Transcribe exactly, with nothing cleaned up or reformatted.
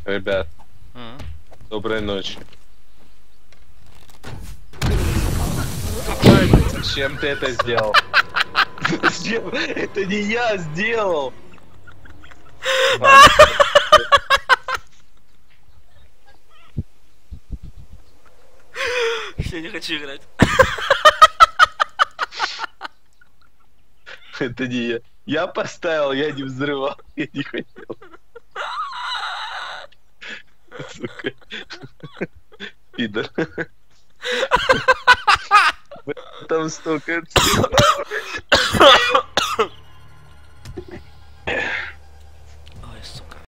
Ребят, М. доброй ночи. Зачем ты это сделал? Зачем? Это не я сделал! Я не хочу играть. Это не я. Я поставил, я не взрывал, я не хотел. Сука. Пидор. Там столько...